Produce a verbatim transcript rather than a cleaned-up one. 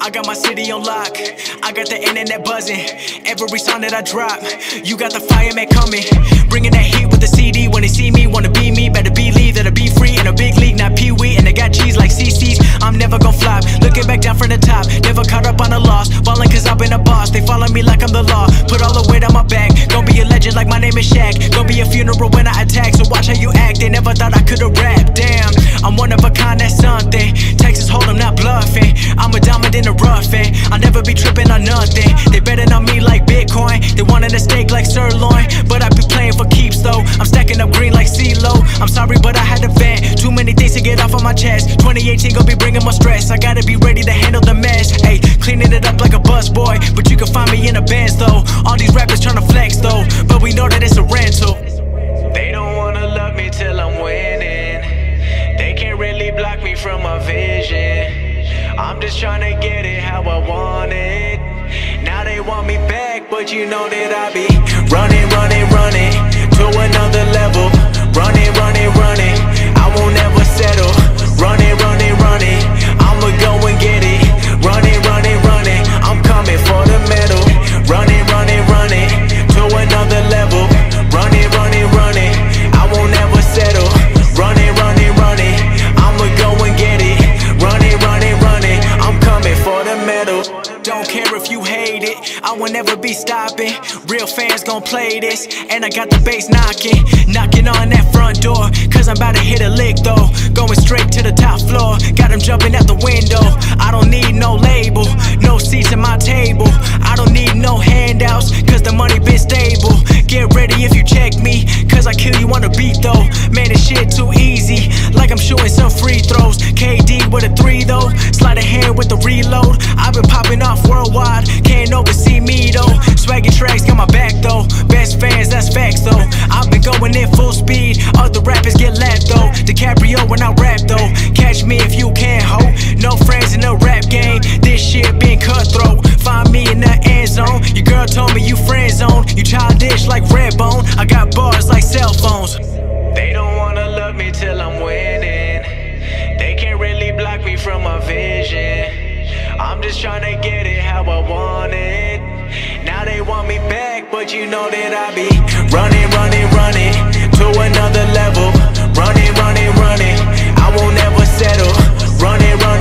I got my city on lock, I got the internet buzzing. Every song that I drop, you got the fireman coming. Bringing that heat with the C D. When they see me, wanna be me. Better believe that I be free in a big league, not Pee-wee. And I got cheese like C C's, I'm never gon' flop. Looking back down from the top, never caught up on a loss. Ballin' cause I've been a boss, they follow me like I'm the law. Put all the weight on my back, gon' be a legend like my name is Shaq. Gon' be a funeral when I attack, so watch how you act. They never thought I could've rap, damn. I'm one of a kind, that's something. Texas Hold'em, not bluffing. I'm a diamond in the rough, eh? I'll never be tripping on nothing. They betting on me like Bitcoin, they wanted a steak like sirloin. But I be playing for keeps though, I'm stacking up green like CeeLo. I'm sorry but I had to vent, too many things to get off of my chest. Twenty eighteen gon' be bringing more stress, I gotta be ready to handle the mess. Ayy, cleaning it up like a bus boy, but you can find me in a Benz though. All these rappers tryna flex though, but we know that it's a rental. They don't wanna love me till I'm winning, they can't really block me from my vision. I'm just tryna get it how I want it. Now they want me back, but you know that I be running, running, running to another level. Running, running, running, I won't ever settle. Running, running, running, I'ma go and get it. Running, running, running, I'm coming for the medal. Running, running, running to another level. Running, running, running, I won't ever settle. Running, running, running, I'ma go and get it. Running, running, running, I'm coming for the medal. Don't care if you hate it, I will never be stopping. Real fans gon' play this, and I got the bass knocking. Knocking on that front door, cause I'm about to hit a lick though. Going straight to the top floor, got them jumping out the window. I don't need no label, no seats at my table. I don't need no handouts, cause the money been stable. Get ready if you check me, cause I kill you on the beat though. Man, this shit too easy, like I'm shooting some free throws. K D with a three though, sleight of hand with the reload. I've been popping off worldwide, can't oversee me though. Swaggy tracks got my back though, best fans, that's facts though. I've been going in full speed, other rappers get lapped though. DiCaprio when I rap though, catch me if you can, ho. No friends in the rap game, this shit been cutthroat. Find me in the end zone, your girl told me you friend zone. You childish like Redbone, I got bars like cell phones. They don't wanna love me till I'm winning, they can't really block me from my vision. I'm just tryna get it how I want it. Now they want me back, but you know that I be running, running, running to another level. Running, running, running, I won't ever settle. Running, running